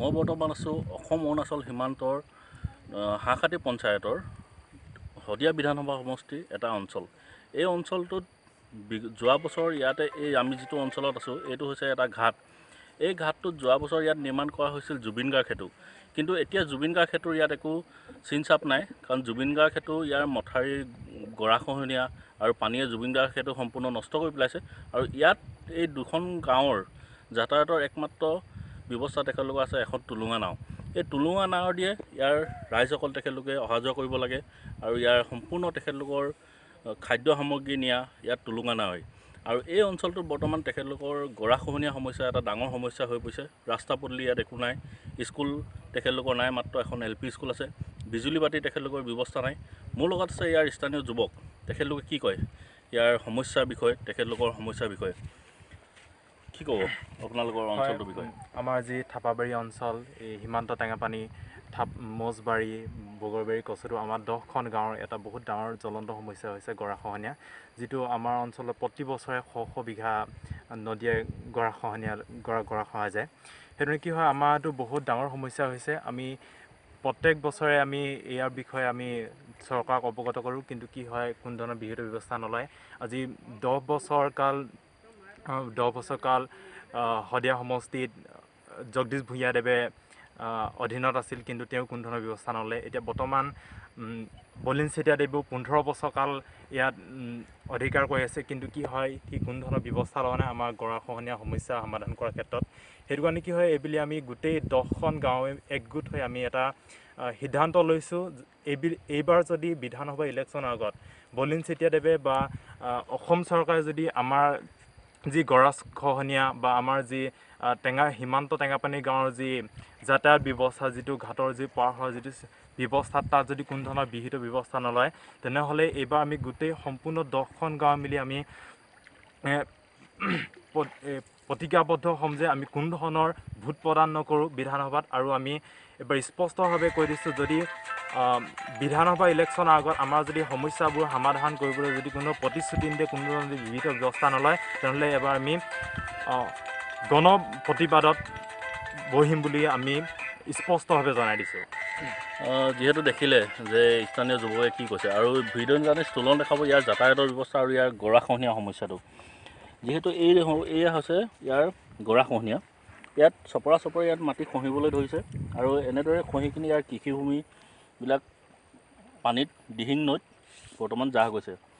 মই বৰ্তমান আছোঁ অসম অৰুণাচল সীমান্তৰ হাঁহখাতি পঞ্চায়তৰ শদিয়া বিধানসভা সমষ্টিৰ এটা অঞ্চল। এই অঞ্চলটোত যোৱা বছৰ ইয়াতে আমি যিটো অঞ্চলত আছোঁ এইটো হৈছে এটা ঘাট। এই ঘাটটোত যোৱা বছৰ ইয়াত নিৰ্মাণ কৰা হৈছিল জুবিন গাৰ্গ সেতু। কিন্তু এতিয়া জুবিন গাৰ্গ সেতুৰ ইয়াত একো চিন চাপ নাই, কাৰণ জুবিন গাৰ্গ সেতু ইয়াৰ মথাউৰি গৰাখহনীয়া আৰু পানীয়ে জুবিন গাৰ্গ সেতু সম্পূৰ্ণ নষ্ট কৰি পেলাইছে। আৰু ইয়াত এই দুখন গাঁৱৰ যাতায়াতৰ একমাত্ৰ ব্যৱস্থা তেখেতলোকৰ আছে এখন টুলুঙা নাও। এই টুলুঙা নাও দিয়ে ইয়াৰ ৰাইজসকল তেখেতলোকে অহা যোৱা কৰিব লাগে, আৰু ইয়াৰ সম্পূৰ্ণ তেখেতলোকৰ খাদ্য সামগ্ৰী নিয়া ইয়াত টুলুঙা নাও হয়। আৰু এই অঞ্চলটোত বৰ্তমান তেখেতলোকৰ গৰাখহনীয়া সমস্যা এটা ডাঙৰ সমস্যা হৈ পৰিছে। ৰাস্তা পদূলি ইয়াত একো নাই, স্কুল তেখেতলোকৰ নাই, মাত্ৰ এখন LP স্কুল আছে, বিজুলী বাতি তেখেতলোকৰ ব্যৱস্থা নাই। মোৰ লগত আছে ইয়াৰ স্থানীয় যুৱক, তেখেতলোকে কি কয় ইয়াৰ সমস্যাৰ বিষয়ে, তেখেতলোকৰ সমস্যাৰ বিষয়ে কি ক'ব আপোনালোকৰ অঞ্চলটোৰ বিষয়ে? আমাৰ যি থাপাবাৰী অঞ্চল, এই সীমান্ত টেঙাপানী, মজবাৰী, বগৰবাৰী, কচুটো আমাৰ 10খন গাঁৱৰ এটা বহুত ডাঙৰ জ্বলন্ত সমস্যা হৈছে গৰাখহনীয়া, যিটো আমাৰ অঞ্চলত প্ৰতি বছৰে শ বিঘা নদীয়ে গৰাখহাই যায়। সেইদৰে কি হয়, আমাৰতো বহুত ডাঙৰ সমস্যা হৈছে। আমি প্ৰত্যেক বছৰে আমি ইয়াৰ বিষয়ে আমি চৰকাৰক অৱগত কৰোঁ, কিন্তু কি হয়, কোনো ধৰণৰ বিহিত ব্যৱস্থা নলয়। আজি 10 বছৰ কাল শদিয়া সমষ্টিত জগদীশ ভূঞাদেৱে অধীনত আছিল, কিন্তু তেওঁ কোনো ধৰণৰ ব্যৱস্থা নলয়। এতিয়া বৰ্তমান বলিন চেতিয়াদেৱেও 15 বছৰ কাল ইয়াত অধিকাৰ কৰি আছে, কিন্তু কি হয়, সি কোনো ধৰণৰ ব্যৱস্থা লোৱা নাই আমাৰ গৰাখহনীয়া সমস্যা সমাধান কৰাৰ ক্ষেত্ৰত। সেইটো কাৰণে কি হয়, এইবুলি আমি গোটেই 10খন গাঁৱে একগোট হৈ আমি এটা সিদ্ধান্ত লৈছোঁ, এইবাৰ যদি বিধানসভা ইলেকশ্যনৰ আগত বলিন চেতিয়াদেৱে বা অসম চৰকাৰে যদি আমাৰ যি গৰাখহনীয়া বা আমাৰ যি সীমান্ত টেঙাপানী গাঁৱৰ যি যাতায়াত ব্যৱস্থা, যিটো ঘাটৰ যি পাৰ হোৱাৰ যিটো ব্যৱস্থা, তাত যদি কোনো ধৰণৰ বিহিত ব্যৱস্থা নলয়, তেনেহ'লে এইবাৰ আমি গোটেই সম্পূৰ্ণ 10খন গাঁও মিলি আমি প্ৰতিজ্ঞাবদ্ধ হ'ম যে আমি কোনো ধৰণৰ ভোট প্ৰদান নকৰোঁ বিধানসভাত। আৰু আমি এইবাৰ স্পষ্টভাৱে কৈ দিছোঁ, যদি বিধানসভা ইলেকশ্যনৰ আগত আমাৰ যদি সমস্যাবোৰ সমাধান কৰিবলৈ যদি কোনো প্ৰতিশ্ৰুতি নিদিয়ে, কোনো ধৰণৰ যদি বিহিত ব্যৱস্থা নলয়, তেনেহ'লে এবাৰ আমি গণ প্ৰতিবাদত বহিম বুলি আমি স্পষ্টভাৱে জনাই দিছোঁ। যিহেতু দেখিলে যে স্থানীয় যুৱকে কি কৈছে, আৰু ভিডিঅ' জানি স্থুলন দেখাব ইয়াৰ যাতায়াতৰ ব্যৱস্থা আৰু ইয়াৰ গৰাখহনীয়া সমস্যাটো। যিহেতু এয়া হৈছে ইয়াৰ গৰাখহনীয়া, ইয়াত চপৰা ইয়াত মাটি খহিবলৈ ধৰিছে, আৰু এনেদৰে খহি কিনি ইয়াৰ কৃষিভূমিবিলাক পানীত দিহিং নৈত বৰ্তমান জাহ গৈছে।